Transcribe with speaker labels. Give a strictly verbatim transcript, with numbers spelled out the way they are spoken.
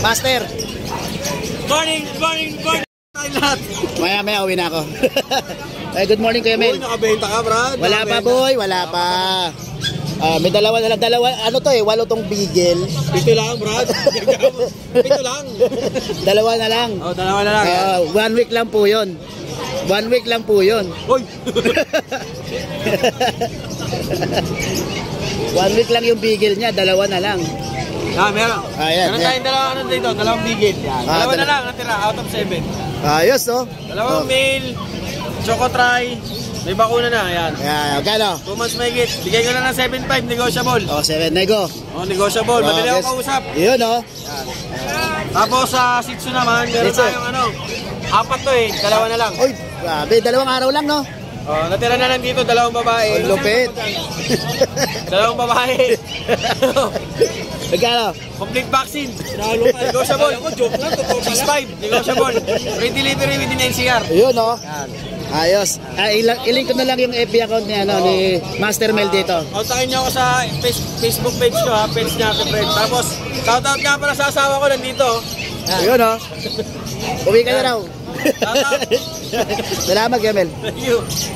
Speaker 1: Master.
Speaker 2: Morning, morning, morning. Lahat.
Speaker 1: Maya maya uwi na ako. Ay, good morning Kuya Mel.
Speaker 2: Boy, nakabenta ka, Brad.
Speaker 1: Wala pa boy, wala pa. Ah, may dalawa na lang, dalawa, ano to eh, walo tong bigel.
Speaker 2: Pito lang, Brad. Pito lang.
Speaker 1: Dalawa na lang.
Speaker 2: Oh, dalawa na lang.
Speaker 1: Uh, one week lang po yun. One week lang po yun.
Speaker 2: Hoy!
Speaker 1: One week lang yung bigel niya, dalawa na lang.
Speaker 2: Ah, meron.
Speaker 1: Ayan,
Speaker 2: meron
Speaker 1: ayan.
Speaker 2: tayong dalawa ano dito, dalawang bigil. Yan.
Speaker 1: Ah,
Speaker 2: Dalawa
Speaker 1: dal
Speaker 2: na lang natira, out of seven.
Speaker 1: Ayos oh.
Speaker 2: Dalawang
Speaker 1: oh.
Speaker 2: male, choco try, may bakuna na, ayan.
Speaker 1: Ayan, gano?
Speaker 2: two months may git. Bigay ko na ng seven five, negotiable.
Speaker 1: Oh, seven, nego.
Speaker 2: Oh, negotiable.
Speaker 1: Oh,
Speaker 2: Madali
Speaker 1: yes.
Speaker 2: ako kausap.
Speaker 1: Yun oh.
Speaker 2: Yan. Tapos sa uh, Shih Tzu naman, meron
Speaker 1: Shih Tzu.
Speaker 2: tayong ano, apat to eh, dalawa na lang.
Speaker 1: Oy, grabe, dalawang araw lang no?
Speaker 2: Oh, natira na lang dito, dalawang babae.
Speaker 1: Ang lupit.
Speaker 2: Dalawang babae.
Speaker 1: Nagkano?
Speaker 2: Complete vaccine. Negotiable. six five, negotiable. Free delivery within N C R.
Speaker 1: Yun oh.
Speaker 2: Yan.
Speaker 1: Ayos. Ah, ilink ko na lang yung F B account ni, ano, oh. ni Master Mel dito.
Speaker 2: Kontakin niyo ako sa Facebook page ko ha, page niya Ate Fred. Tapos, shoutout nga pala sa asawa ko nandito.
Speaker 1: Yun oh. Uwi ka na raw.
Speaker 2: Shoutout.
Speaker 1: Salamat, Gemel.
Speaker 2: Thank you.